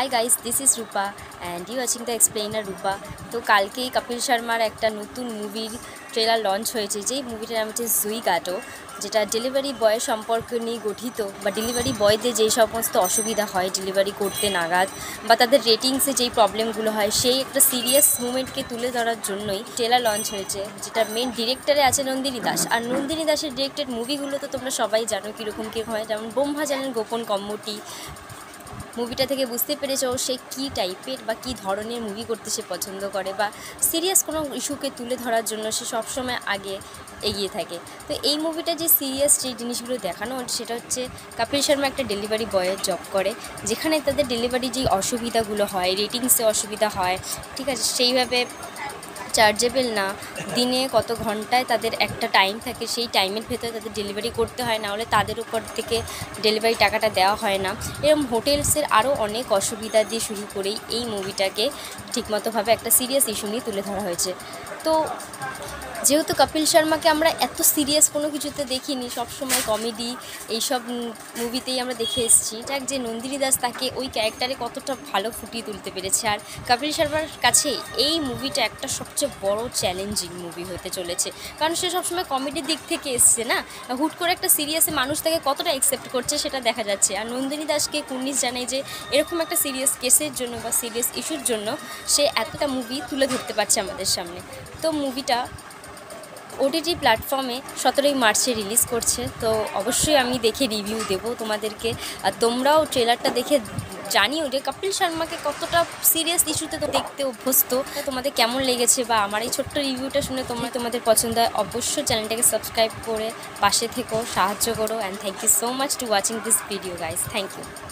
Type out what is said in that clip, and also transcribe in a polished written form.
High guys, this is Rupa and you watching the explainer Rupa. তো কালকেই কপিল শর্মার একটা নতুন মুভির ট্রেলার লঞ্চ হয়েছে, যেই মুভিটার নাম হচ্ছে জুইগাটো, যেটা ডেলিভারি বয়ের সম্পর্ক নিয়ে গঠিত, বা ডেলিভারি বয়দের যেই সমস্ত অসুবিধা হয় ডেলিভারি করতে নাগাদ, বা তাদের রেটিংসে যেই প্রবলেমগুলো হয়, সেই একটা সিরিয়াস মুভমেন্টকে তুলে ধরার জন্যই ট্রেলার লঞ্চ হয়েছে, যেটা মেন ডিরেক্টরে আছে নন্দিনী দাস। আর নন্দিনী দাসের ডিরেক্টেড মুভিগুলো তো তোমরা সবাই জানো কীরকম হয়, যেমন ব্রহ্মাজানের গোপন কম্মটি মুভিটা থেকে বুঝতে পেরেছ সে কী টাইপের বা কী ধরনের মুভি করতে সে পছন্দ করে, বা সিরিয়াস কোনো ইস্যুকে তুলে ধরার জন্য সে সবসময় আগে এগিয়ে থাকে। তো এই মুভিটা যে সিরিয়াস যে জিনিসগুলো দেখানো সেটা হচ্ছে, কপিল শর্মা একটা ডেলিভারি বয়ের জব করে, যেখানে তাদের ডেলিভারি যেই অসুবিধাগুলো হয়, রেটিংসে অসুবিধা হয়, ঠিক আছে, সেইভাবে চার্জেবল না, দিনে কত ঘন্টায় তাদের একটা টাইম থাকে, সেই টাইমের ভেতরে তাদের ডেলিভারি করতে হয়, না হলে তাদের উপর থেকে ডেলিভারি টাকাটা দেওয়া হয় না। এরকম হোটেলসের আরও অনেক অসুবিধা দিয়ে শুরু করেই এই মুভিটাকে ঠিকমতোভাবে একটা সিরিয়াস ইস্যু নিয়ে তুলে ধরা হয়েছে। তো যেহেতু কপিল শর্মাকে আমরা এত সিরিয়াস কোনো কিছুতে দেখিনি, সবসময় কমেডি এইসব মুভিতেই আমরা দেখে এসেছি, যাক যে নন্দিনী দাস তাকে ওই ক্যারেক্টারে কতটা ভালো ফুটিয়ে তুলতে পেরেছে। আর কপিল শর্মার কাছে এই মুভিটা একটা সবচেয়ে বড় চ্যালেঞ্জিং মুভি হতে চলেছে, কারণ সে সবসময় কমেডির দিক থেকে এসছে না, হুট করে একটা সিরিয়াসে মানুষ তাকে কতটা অ্যাকসেপ্ট করছে সেটা দেখা যাচ্ছে। আর নন্দিনী দাসকে কুর্নিশ জানাই যে এরকম একটা সিরিয়াস কেসের জন্য বা সিরিয়াস ইস্যুর জন্য সে এতটা মুভি তুলে ধরতে পারছে আমাদের সামনে। তো মুভিটা ওটিটি প্ল্যাটফর্মে 17ই মার্চে রিলিজ করছে, তো অবশ্যই আমি দেখে রিভিউ দেবো তোমাদেরকে। আর তোমরাও ট্রেলারটা দেখে জানিও যে কপিল শর্মাকে কতটা সিরিয়াস ইস্যুতে তো দেখতে অভ্যস্ত, তোমাদের কেমন লেগেছে, বা আমার এই ছোট্ট রিভিউটা শুনে তোমাদের পছন্দ হয় অবশ্যই চ্যানেলটাকে সাবস্ক্রাইব করে পাশে থেকো, সাহায্য করো। And thank you so much to watching this video guys, thank you.